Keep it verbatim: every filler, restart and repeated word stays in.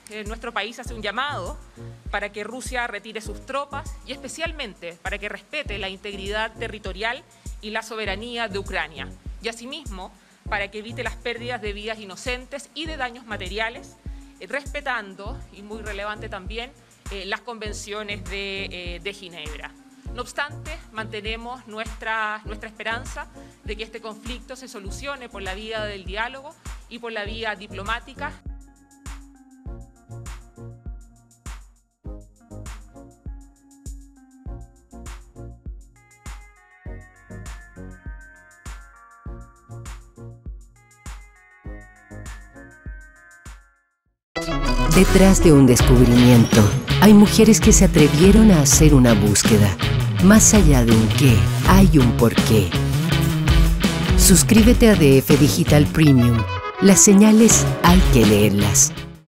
eh, nuestro país hace un llamado para que Rusia retire sus tropas y especialmente para que respete la integridad territorial y la soberanía de Ucrania, y asimismo para que evite las pérdidas de vidas inocentes y de daños materiales, eh, respetando, y muy relevante también, eh, las convenciones de, eh, de Ginebra. No obstante, mantenemos nuestra, nuestra esperanza de que este conflicto se solucione por la vía del diálogo y por la vía diplomática. Detrás de un descubrimiento, hay mujeres que se atrevieron a hacer una búsqueda. Más allá de un qué, hay un por qué. Suscríbete a D F Digital Premium. Las señales hay que leerlas.